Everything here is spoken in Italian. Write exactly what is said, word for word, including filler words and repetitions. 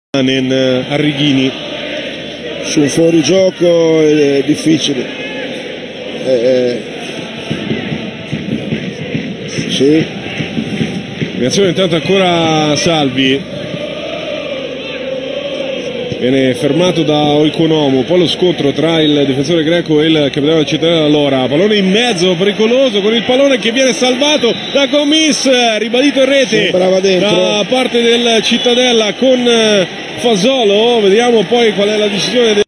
Arrighini su un fuorigioco è difficile. Eh, eh. Sì. Reazione intanto ancora Salvi, viene fermato da Oikonomu, poi lo scontro tra il difensore greco e il capitano del Cittadella. Allora pallone in mezzo, pericoloso, con il pallone che viene salvato da Gomis, ribadito in rete da parte del Cittadella con Fasolo. Vediamo poi qual è la decisione del